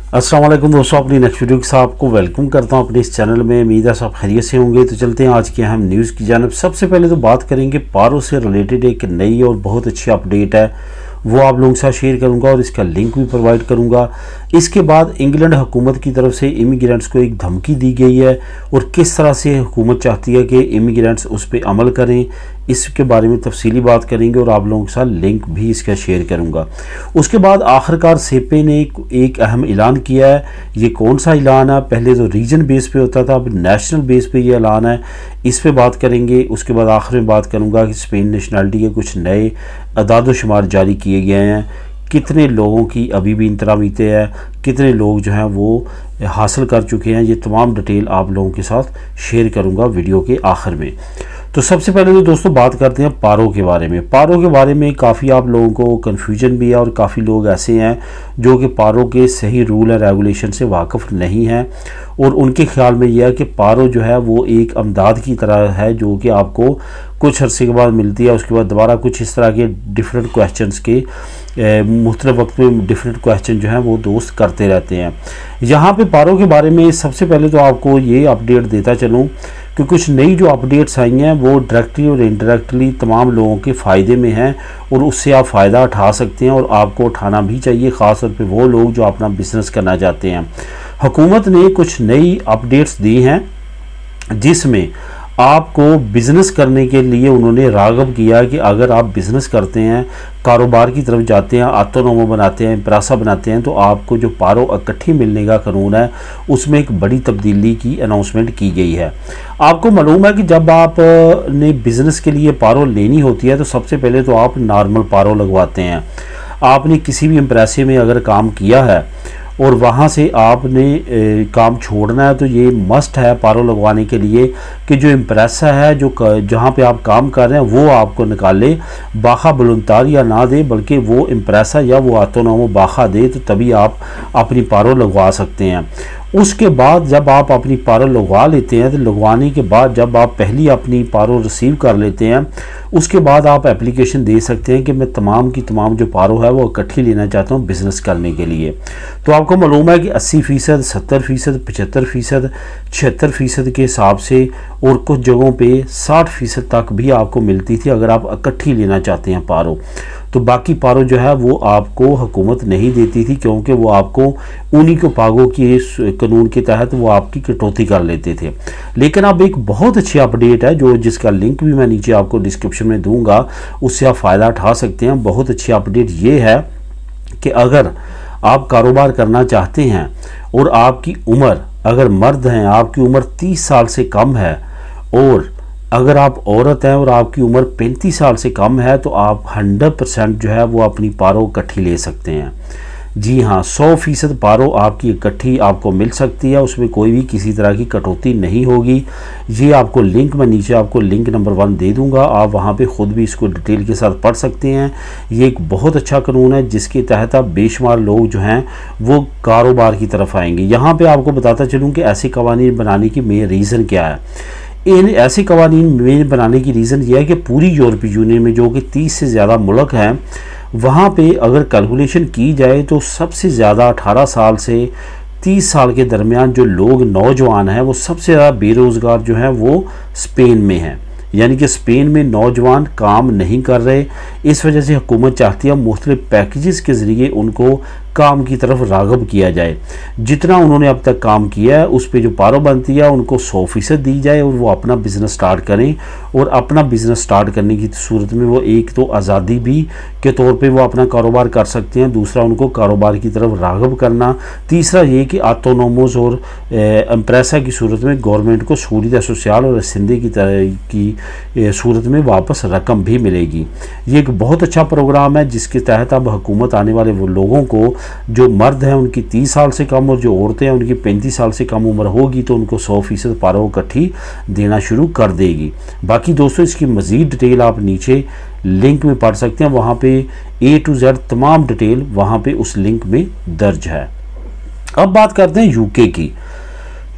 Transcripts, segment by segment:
अस्सलाम वालेकुम दोस्तों, अपनी नेक्स्ट वीडियो के साथ आपको वेलकम करता हूं अपने इस चैनल में। उम्मीद है सब खैरियत से होंगे। तो चलते हैं आज की अहम न्यूज़ की जानिब। सबसे पहले तो बात करेंगे पारो से रिलेटेड एक नई और बहुत अच्छी अपडेट है, वो आप लोगों के साथ शेयर करूंगा और इसका लिंक भी प्रोवाइड करूंगा। इसके बाद इंग्लैंड हुकूमत की तरफ से इमिग्रेंट्स को एक धमकी दी गई है और किस तरह से हुकूमत चाहती है कि इमिग्रेंट्स उस पर अमल करें, इसके बारे में तफसीली बात करेंगे और आप लोगों के साथ लिंक भी इसका शेयर करूंगा। उसके बाद आखिरकार सेपे ने एक अहम ऐलान किया है। ये कौन सा ऐलान है? पहले तो रीजन बेस पे होता था, अब नेशनल बेस पे ये ऐलान है, इस पे बात करेंगे। उसके बाद आखिर में बात करूंगा कि स्पेन नेशनलिटी के कुछ नए अदाद-ओ-शुमार जारी किए गए हैं, कितने लोगों की अभी भी इंतरामीते है, कितने लोग जो हैं वो हासिल कर चुके हैं। ये तमाम डिटेल आप लोगों के साथ शेयर करूंगा वीडियो के आखिर में। तो सबसे पहले तो दोस्तों बात करते हैं पारो के बारे में। पारो के बारे में काफ़ी आप लोगों को कन्फ्यूजन भी है और काफ़ी लोग ऐसे हैं जो कि पारो के सही रूल एंड रेगुलेशन से वाकिफ़ नहीं हैं और उनके ख्याल में यह है कि पारो जो है वो एक अमदाद की तरह है जो कि आपको कुछ अरसे के बाद मिलती है, उसके बाद दोबारा कुछ इस तरह के डिफरेंट क्वेश्चंस के मुख्तलिफ वक्त में डिफरेंट क्वेश्चन जो हैं वो दोस्त करते रहते हैं। यहाँ पे पारो के बारे में सबसे पहले तो आपको ये अपडेट देता चलूँ कि कुछ नई जो अपडेट्स आई हैं वो डायरेक्टली और इनडायरेक्टली तमाम लोगों के फ़ायदे में हैं और उससे आप फ़ायदा उठा सकते हैं और आपको उठाना भी चाहिए, ख़ास तौर पे वो लोग जो अपना बिज़नेस करना चाहते हैं। हुकूमत ने कुछ नई अपडेट्स दी हैं जिसमें आपको बिज़नेस करने के लिए उन्होंने राग़ब किया कि अगर आप बिज़नेस करते हैं, कारोबार की तरफ जाते हैं, ऑटोनोमो बनाते हैं, इम्प्रेसा बनाते हैं, तो आपको जो पारो इकट्ठी मिलने का कानून है उसमें एक बड़ी तब्दीली की अनाउंसमेंट की गई है। आपको मालूम है कि जब आप ने बिज़नेस के लिए पारो लेनी होती है तो सबसे पहले तो आप नॉर्मल पारो लगवाते हैं। आपने किसी भी इम्प्रेसे में अगर काम किया है और वहाँ से आपने काम छोड़ना है तो ये मस्ट है पारो लगवाने के लिए कि जो इम्प्रेसा है जो जहाँ पे आप काम कर रहे हैं वो आपको निकाले, बाखा बुलंदार या ना दे, बल्कि वो इम्प्रेसा या वो ऑटोनोमो बाखा दे, तो तभी आप अपनी पारो लगवा सकते हैं। उसके बाद जब आप अपनी पारो लगवा लेते हैं तो लगवाने के बाद जब आप पहली अपनी पारो रिसीव कर लेते हैं उसके बाद आप एप्लीकेशन दे सकते हैं कि मैं तमाम की तमाम जो पारो है वो इकट्ठी लेना चाहता हूँ बिज़नेस करने के लिए। तो आपको मालूम है कि 80%, 70%, 75%, 76% के हिसाब से और कुछ जगहों पे 60% तक भी आपको मिलती थी अगर आप इकट्ठी लेना चाहते हैं पारो। तो बाकी पारो जो है वो आपको हुकूमत नहीं देती थी क्योंकि वो आपको उन्हीं को पागों की कानून के तहत वो आपकी कटौती कर लेते थे। लेकिन अब एक बहुत अच्छी अपडेट है जो जिसका लिंक भी मैं नीचे आपको डिस्क्रिप्शन में दूंगा, उससे आप फ़ायदा उठा सकते हैं। बहुत अच्छी अपडेट ये है कि अगर आप कारोबार करना चाहते हैं और आपकी उम्र, अगर मर्द हैं आपकी उम्र 30 साल से कम है और अगर आप औरत हैं और आपकी उम्र 35 साल से कम है तो आप 100% जो है वो अपनी पारो इकट्ठी ले सकते हैं। जी हाँ, 100% पारो आपकी इकट्ठी आपको मिल सकती है, उसमें कोई भी किसी तरह की कटौती नहीं होगी। ये आपको लिंक मैं नीचे आपको लिंक नंबर 1 दे दूंगा, आप वहाँ पे ख़ुद भी इसको डिटेल के साथ पढ़ सकते हैं। ये एक बहुत अच्छा कानून है जिसके तहत आप बेशुमार लोग जो हैं वो कारोबार की तरफ आएंगे। यहाँ पर आपको बताता चलूँ कि ऐसे कवानीन बनाने की मेन रीज़न क्या है। इन ऐसे कवानीन में बनाने की रीज़न ये है कि पूरी यूरोपीय यूनियन में जो कि 30 से ज़्यादा मुल्क हैं वहाँ पे अगर कैलकुलेशन की जाए तो सबसे ज़्यादा 18 साल से 30 साल के दरमियान जो लोग नौजवान हैं वो सबसे ज़्यादा बेरोज़गार जो हैं वो स्पेन में हैं। यानी कि स्पेन में नौजवान काम नहीं कर रहे। इस वजह से हुकूमत चाहती है मुख्तलिफ पैकेजेस के ज़रिए उनको काम की तरफ राग़ब किया जाए। जितना उन्होंने अब तक काम किया है उस पे जो पारो बनती है उनको 100% दी जाए और वो अपना बिज़नेस स्टार्ट करें। और अपना बिज़नेस स्टार्ट करने की सूरत में वो एक तो आज़ादी भी के तौर पे वो अपना कारोबार कर सकते हैं, दूसरा उनको कारोबार की तरफ राग़ब करना, तीसरा ये कि ऑटोनोमोस और इम्प्रेसा की सूरत में गवर्नमेंट को सहूलियत सोशल और सिंधे की तरह की सूरत में वापस रकम भी मिलेगी। ये एक बहुत अच्छा प्रोग्राम है जिसके तहत अब हुकूमत आने वाले वो लोगों को जो मर्द हैं उनकी 30 साल से कम और जो औरतें हैं उनकी 35 साल से कम उम्र होगी तो उनको 100% पारो इकट्ठी देना शुरू कर देगी। बाकी दोस्तों इसकी मज़ीद डिटेल आप नीचे लिंक में पढ़ सकते हैं, वहाँ पे A to Z तमाम डिटेल वहाँ पे उस लिंक में दर्ज है। अब बात करते हैं यूके की।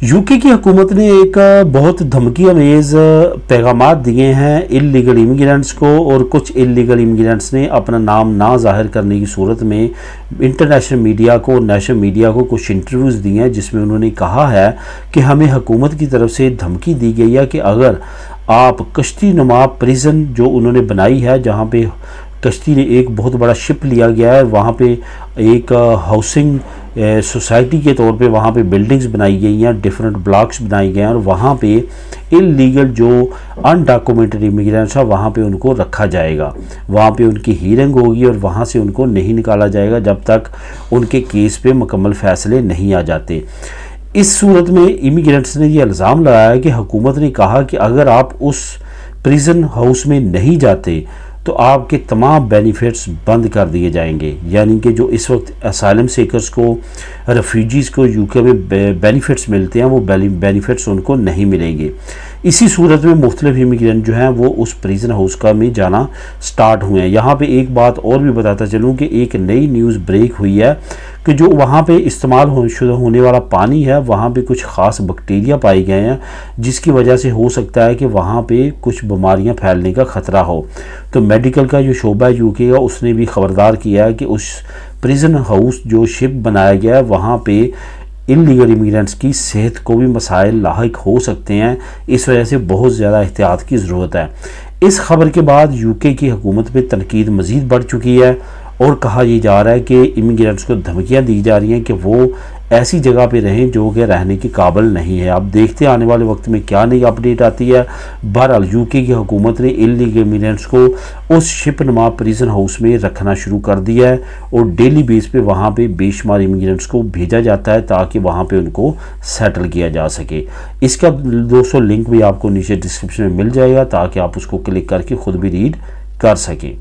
यूके की हुकूमत ने एक बहुत धमकी अमेज़ पैगामात दिए हैं इल्लीगल इमिग्रेंट्स को, और कुछ इल्लीगल इमिग्रेंट्स ने अपना नाम ना जाहिर करने की सूरत में इंटरनेशनल मीडिया को, नेशनल मीडिया को कुछ इंटरव्यूज़ दिए हैं, जिसमें उन्होंने कहा है कि हमें हुकूमत की तरफ से धमकी दी गई है कि अगर आप कश्ती नुमा प्रिजन जो उन्होंने बनाई है, जहाँ पे कश्ती ने एक बहुत बड़ा शिप लिया गया है, वहाँ पे एक हाउसिंग सोसाइटी के तौर पे वहाँ पे बिल्डिंग्स बनाई गई हैं, डिफरेंट ब्लॉक्स बनाए गए हैं, और वहाँ पे इल्लीगल जो अनडॉक्यूमेंटेड इमिग्रेंट्स है वहाँ पे उनको रखा जाएगा। वहाँ पे उनकी हियरिंग होगी और वहाँ से उनको नहीं निकाला जाएगा जब तक उनके केस पे मुकम्मल फैसले नहीं आ जाते। इस सूरत में इमिग्रेंट्स ने ये इल्ज़ाम लगाया कि हुकूमत ने कहा कि अगर आप उस प्रिजन हाउस में नहीं जाते तो आपके तमाम बेनिफिट्स बंद कर दिए जाएंगे, यानी कि जो इस वक्त असाइलम सीकर्स को, रेफ्यूजीज़ को यूके में बेनिफिट्स मिलते हैं वो बेनिफिट्स उनको नहीं मिलेंगे। इसी सूरत में मुख्तलिफ इमिग्रेंट जो हैं वो उस प्रिजन हाउस का में जाना स्टार्ट हुए हैं। यहाँ पे एक बात और भी बताता चलूँ कि एक नई न्यूज़ ब्रेक हुई है कि जो वहाँ पे इस्तेमाल होने वाला पानी है वहाँ पे कुछ ख़ास बैक्टीरिया पाए गए हैं, जिसकी वजह से हो सकता है कि वहाँ पे कुछ बीमारियाँ फैलने का ख़तरा हो। तो मेडिकल का जो शोबा है यूके का, उसने भी ख़बरदार किया है कि उस प्रिजन हाउस जो शिप बनाया गया है वहाँ पे इल्लीगल इमिग्रेंट्स की सेहत को भी मसाइल लाहिक हो सकते हैं। इस वजह से बहुत ज़्यादा एहतियात की ज़रूरत है। इस खबर के बाद यूके की हुकूमत पे तनकीद मज़ीद बढ़ चुकी है और कहा यह जा रहा है कि इमिग्रेंट्स को धमकियां दी जा रही हैं कि वो ऐसी जगह पे रहें जो कि रहने के काबिल नहीं है। अब देखते हैं आने वाले वक्त में क्या नई अपडेट आती है। बहरहाल यूके की हुकूमत ने इल्लीगल इमिग्रेंट्स को उस शिप नुमा प्रिजन हाउस में रखना शुरू कर दिया है और डेली बेस पे वहाँ पे बेशुमार इमिग्रेंट्स को भेजा जाता है ताकि वहाँ पे उनको सेटल किया जा सके। इसका दोस्तों लिंक भी आपको नीचे डिस्क्रिप्शन में मिल जाएगा ताकि आप उसको क्लिक करके खुद भी रीड कर सकें।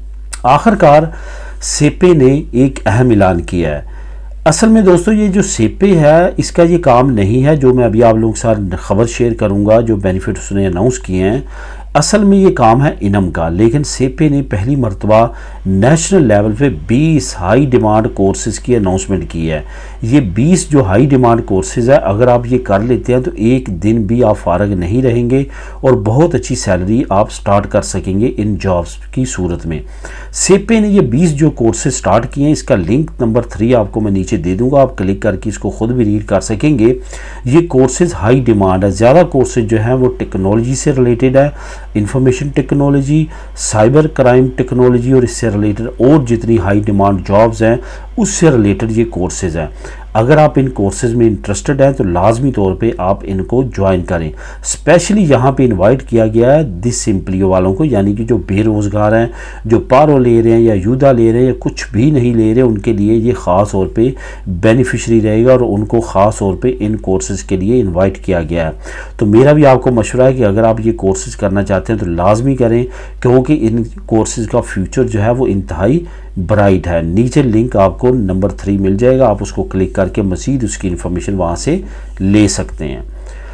आखिरकार सेपे ने एक अहम ऐलान किया है। असल में दोस्तों ये जो सेपे है इसका ये काम नहीं है जो मैं अभी आप लोगों के साथ खबर शेयर करूंगा, जो बेनिफिट उसने अनाउंस किए हैं, असल में ये काम है इनम का। लेकिन सेपे ने पहली मरतबा नेशनल लेवल पे 20 हाई डिमांड कोर्सेज़ की अनाउंसमेंट की है। ये 20 जो हाई डिमांड कोर्सेज़ है, अगर आप ये कर लेते हैं तो एक दिन भी आप फारग नहीं रहेंगे और बहुत अच्छी सैलरी आप स्टार्ट कर सकेंगे इन जॉब्स की सूरत में। सेपे ने ये 20 जो कोर्सेज स्टार्ट किए हैं, इसका लिंक नंबर 3 आपको मैं नीचे दे दूंगा, आप क्लिक करके इसको खुद भी रीड कर सकेंगे। ये कोर्सेज हाई डिमांड है। ज़्यादा कोर्सेज जो हैं वो टेक्नोलॉजी से रिलेटेड है, information technology, cyber crime technology और इससे रिलेटेड और जितनी हाई डिमांड जॉब्स हैं उससे रिलेटेड ये कोर्सेज हैं। अगर आप इन कोर्सेज में इंटरेस्टेड हैं तो लाजमी तौर पे आप इनको ज्वाइन करें। स्पेशली यहाँ पे इनवाइट किया गया है दिस सिंपलियो वालों को, यानी कि जो बेरोज़गार हैं, जो पारो ले रहे हैं या यूदा ले रहे हैं या कुछ भी नहीं ले रहे, उनके लिए ये ख़ास तौर पे बेनिफिशरी रहेगा और उनको ख़ास तौर पे इन कोर्सेज़ के लिए इन्वाइट किया गया है। तो मेरा भी आपको मशवरा है कि अगर आप ये कोर्सेज़ करना चाहते हैं तो लाजमी करें, क्योंकि इन कोर्सेज़ का फ्यूचर जो है वो इंतहाई ब्राइट है। नीचे लिंक आपको नंबर 3 मिल जाएगा, आप उसको क्लिक करके मज़ीद उसकी इन्फॉर्मेशन वहाँ से ले सकते हैं।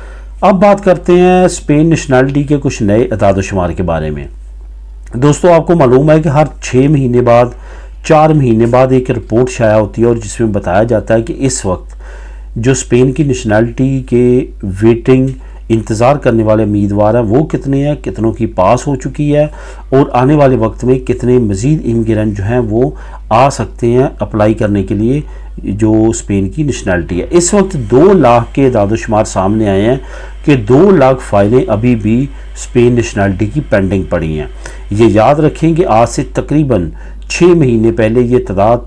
अब बात करते हैं स्पेन नेशनलिटी के कुछ नए अदाद-ओ-शुमार के बारे में। दोस्तों आपको मालूम है कि हर 6 महीने बाद, 4 महीने बाद एक रिपोर्ट शाया होती है और जिसमें बताया जाता है कि इस वक्त जो स्पेन की नेशनलिटी के वेटिंग इंतज़ार करने वाले उम्मीदवार हैं वो कितने हैं, कितनों की पास हो चुकी है और आने वाले वक्त में कितने मज़ीद इमिग्रेंट जो हैं वो आ सकते हैं अप्लाई करने के लिए जो स्पेन की नेशनलिटी है। इस वक्त 2 लाख के अदाद-ओ-शुमार सामने आए हैं कि 2 लाख फाइलें अभी भी स्पेन नेशनलिटी की पेंडिंग पड़ी हैं। ये याद रखें कि आज से तकरीबन 6 महीने पहले ये तादाद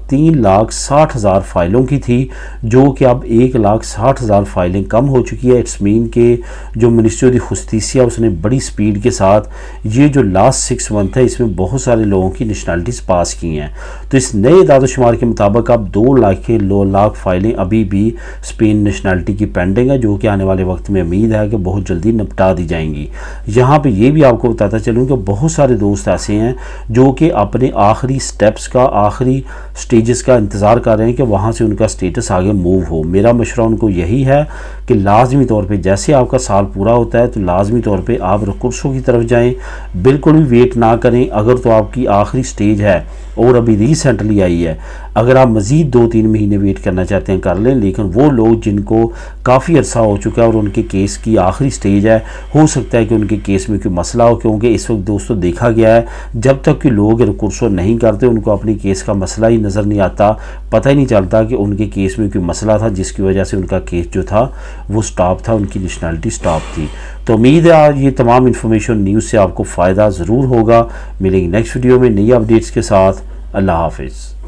3,60,000 फाइलों की थी, जो कि अब 1,60,000 फाइलें कम हो चुकी है। इट्स मीन के जो मिनिस्ट्री ऑफ जस्टिस उसने बड़ी स्पीड के साथ ये जो लास्ट 6 मंथ है इसमें बहुत सारे लोगों की नेशनलिटीज़ पास की हैं। तो इस नए अदाद-ओ-शुमार के मुताबिक अब 2 लाख फाइलें अभी भी स्पेन नेशनलिटी की पेंडिंग है, जो कि आने वाले वक्त में उम्मीद है कि बहुत जल्दी निपटा दी जाएंगी। यहाँ पर यह भी आपको बताता चलूँ कि बहुत सारे दोस्त ऐसे हैं जो कि अपने आखिरी स्टेप्स का, आखिरी स्टेजेस का इंतज़ार कर रहे हैं कि वहाँ से उनका स्टेटस आगे मूव हो। मेरा मशवरा उनको यही है कि लाजमी तौर पे जैसे आपका साल पूरा होता है तो लाजमी तौर पे आप रिकर्सों की तरफ जाएं, बिल्कुल भी वेट ना करें। अगर तो आपकी आखिरी स्टेज है और अभी रिसेंटली आई है, अगर आप मज़ीद 2-3 महीने वेट करना चाहते हैं कर लें, लेकिन वो लोग जिनको काफ़ी अर्सा हो चुका है और उनके केस की आखिरी स्टेज है, हो सकता है कि उनके केस में कोई मसला हो, क्योंकि इस वक्त दोस्तों देखा गया है जब तक कि लोग रिकर्सो नहीं करते उनको अपने केस का मसला ही नज़र नहीं आता, पता ही नहीं चलता कि उनके केस में कोई मसला था जिसकी वजह से उनका केस जो था वो स्टॉप था, उनकी नेशनलिटी स्टॉप थी। तो उम्मीद है आज ये तमाम इन्फॉर्मेशन न्यूज़ से आपको फ़ायदा ज़रूर होगा। मिलेंगे नेक्स्ट वीडियो में नई अपडेट्स के साथ। अल्लाह हाफिज़।